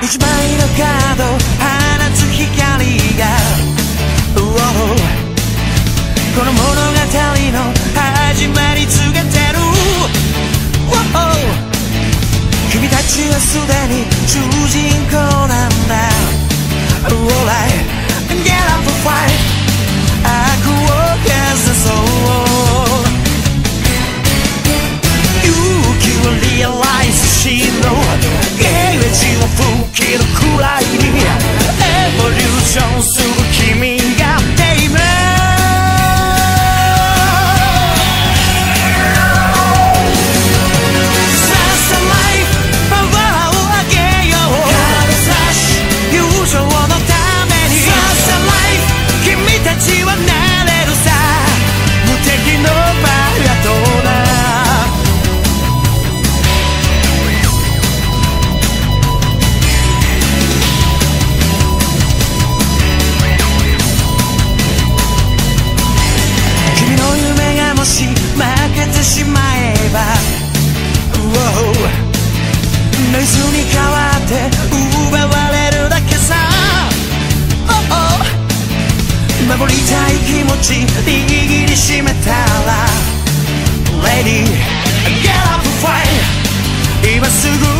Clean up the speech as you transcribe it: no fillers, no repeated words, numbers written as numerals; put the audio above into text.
一枚のカード放つ光が、この物語の始まり告げてる。君たちはすでに主人公なんだ。 Alright, get up and fight 悪を消そう。勇気をリアライズしろ。ゲージを吹きのくらいにエボリューションする君がテイム。しまえば、ノイズに変わって奪われるだけさ。守りたい気持ち握りしめたら Lady, get up and fight 今すぐ